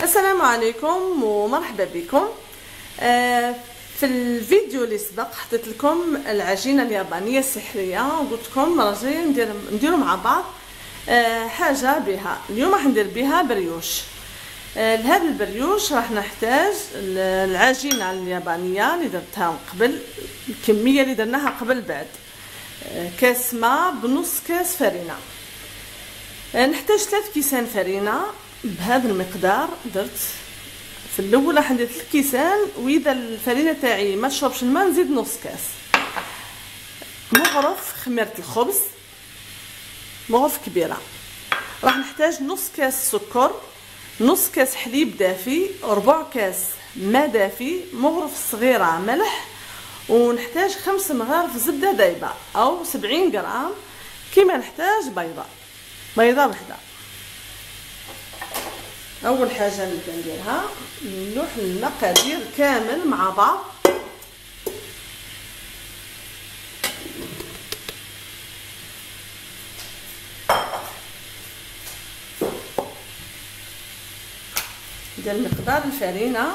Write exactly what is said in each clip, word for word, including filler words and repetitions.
السلام عليكم ومرحبا بكم. آه في الفيديو اللي سبق حطيت لكم العجينه اليابانيه السحريه وقلت لكم راجي ندير نديروا مع بعض آه حاجه بها. اليوم راح ندير بها بريوش. آه لهذا البريوش راح نحتاج العجينه اليابانيه اللي درتها قبل، الكميه اللي درناها قبل بعد آه كاس ماء بنص كاس فرينه. آه نحتاج ثلاث كيسان فرينه بهذا المقدار. درت في الاول راح ندير ثلاث كيسان، واذا الفرينه تاعي ما تشربش الماء نزيد نص كاس. مغرف خميره الخبز، مغرف كبيره. راح نحتاج نص كاس سكر، نص كاس حليب دافي، ربع كاس ماء دافي، مغرف صغيره ملح، ونحتاج خمس مغارف زبده دايبه او سبعين غرام. كيما نحتاج بيضه بيضه وحده. اول حاجه نبدا نديرها نلوح المقادير كامل مع بعض. ندير مقدار الفرينه،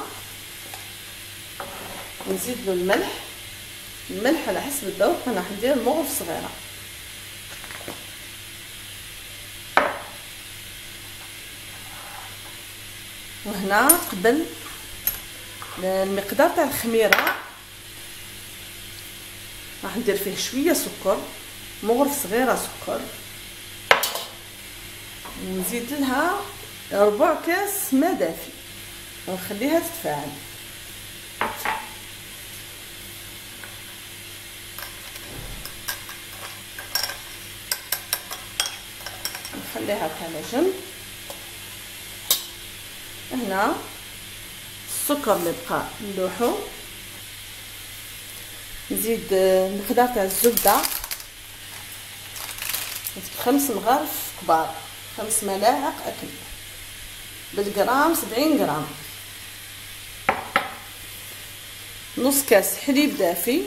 نزيد له الملح. الملح على حسب الذوق، انا راح ندير مغرف صغيره. وهنا قبل المقدار تاع الخميره راح ندير فيه شويه سكر، مغرف صغيره سكر، ونزيد لها ربع كاس ماء دافي ونخليها تتفاعل. نخليها على جنب. هنا السكر اللي بقى نلوحو، نزيد المقدار تاع الزبده خمس مغارف كبار، خمس ملاعق اكل بالجرام سبعين غرام. نص كاس حليب دافي،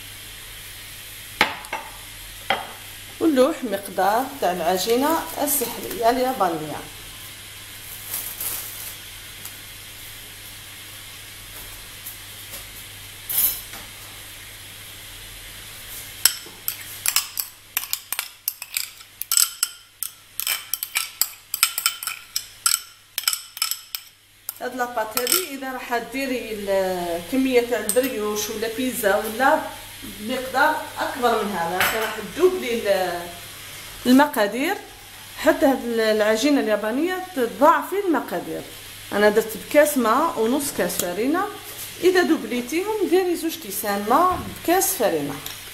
ونلوح مقدار تاع العجينه السحريه اليابانيه. هاد لاباط هادي اذا راح ديري الكميه تاع البريوش ولا بيتزا ولا بمقدار اكبر من هذا، راح تدوبلي المقادير. حتى هاد العجينه اليابانيه تضاعفي المقادير. انا درت بكاس ماء ونص كاس فرينه، اذا دوبليتيهم ديري زوج كيسان ماء بكاس فرينه.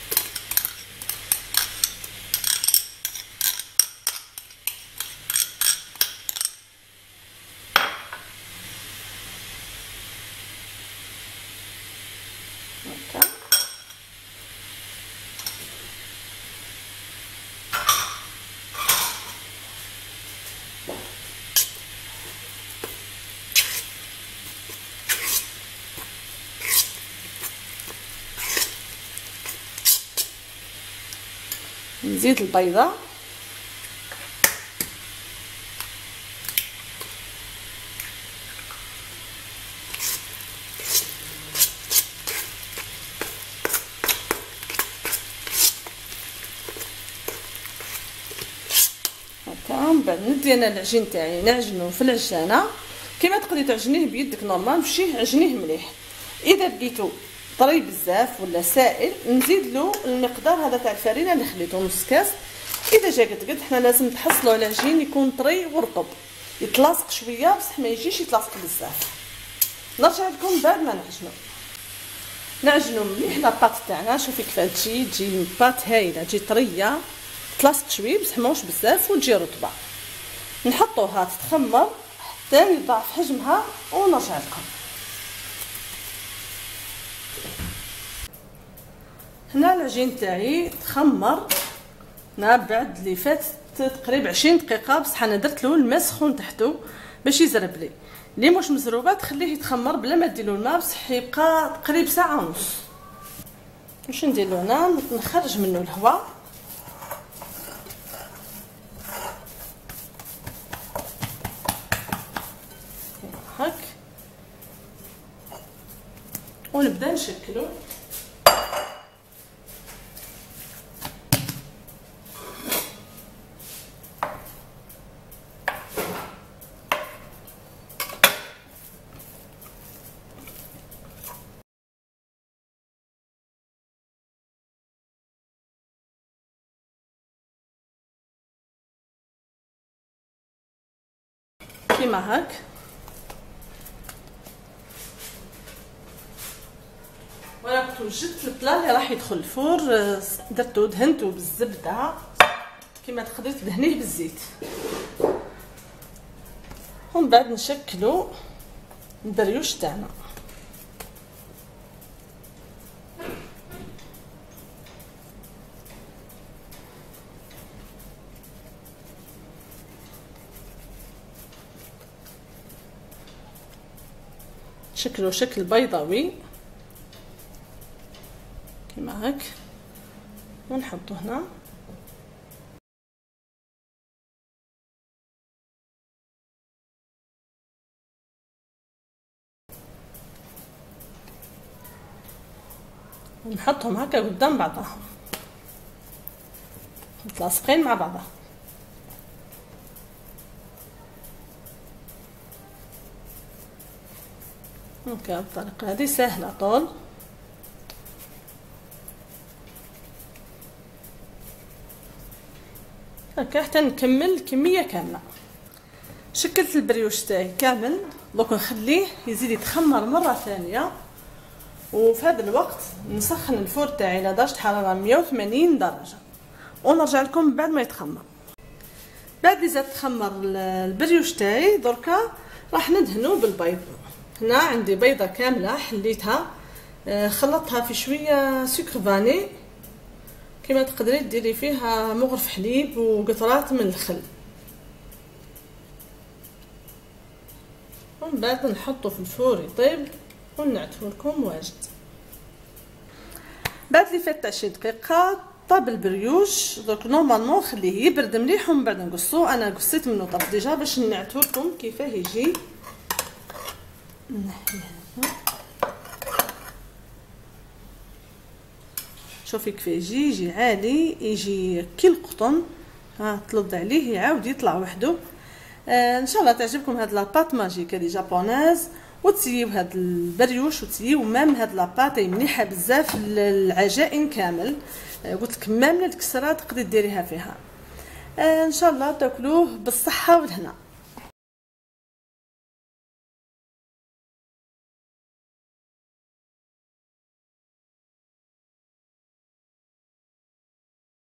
هكا نزيد البيضه، من بعد ندي انا العجين تاعي نعجنو في العجانه كما تقدري تعجنيه بيدك نورمال. مشيه عجنيه مليح. اذا لقيتو طري بزاف ولا سائل نزيد له المقدار هذا تاع الفرينه اللي خليته نص كاس. اذا جا قد قد حنا لازم نحصلوا على العجين يكون طري ورطب، يتلاصق شويه بصح ما يجيش يتلاصق بزاف. نرجع لكم بعد ما نعجنو. نعجنو مليح لاباط تاعنا. شوفي كيفاش تجي تجي بات هايله، تجي طريه تلاصق شويه بصح ماهوش بزاف وتجي رطبه. نحطوها تتخمر حتى يضاعف حجمها ونرجع لكم. هنا العجين تاعي تخمر. هنا بعد اللي فات تقريبا عشرين دقيقه، بصح انا درت له الماء سخون تحته باش يزرب لي. اللي مش مزروبه تخليه يتخمر بلا ما ديروا الماء، بصح يبقى تقريبا ساعه ونص. واش نديرو هنا؟ نخرج منه الهواء نشكلو. كيما هاك. وانا كنت وجدت البلا اللي راح يدخل الفور، درتو دهنتو بالزبده كيما تقدري تدهنيه بالزيت، ومن بعد نشكلو البريوش تاعنا. شكله شكل بيضاوي كيما هاك، ونحطه هنا. ونحطهم هكا قدام بعضهم متلاصقين مع بعضها. هكا بالطريقة هذه سهلة طول. هكا حتى نكمل كمية كاملة. شكلت البريوش تاعي كامل، دوك نخليه يزيد يتخمر مرة ثانية، وفي هذا الوقت نسخن الفور تاعي على درجة حرارة مية وثمانين درجة، ونرجع لكم بعد ما يتخمر. بعد اللي زاد تخمر البريوش تاعي دركا راح ندهنو بالبيض. هنا عندي بيضة كاملة حليتها، خلطتها في شوية سكر فاني، كما تقدري ديري فيها مغرف حليب وقطرات من الخل، ومن بعد نحطه في الفور يطيب ونعتمو لكم واجد. بعد اللي فات عشرين دقيقة طاب البريوش، دوك نورمالمون خليه يبرد مليح ومن بعد نقصو. انا قصيت منه طاب ديجا باش نعتو لكم كيفاه يجي. نحي هذا، شوفي كيف يجي، يجي عالي، يجي كي القطن. ها تلض عليه يعاود يطلع وحده. آه ان شاء الله تعجبكم هاد لاباط ماجيك هادي جابونيز، وتسيو هاد البريوش وتسيو مام هاد لاباط مليحه بزاف للعجائن كامل. آه قلت لك مام للكسرات تقدري ديريها فيها. آه ان شاء الله تاكلوه بالصحه والهنا.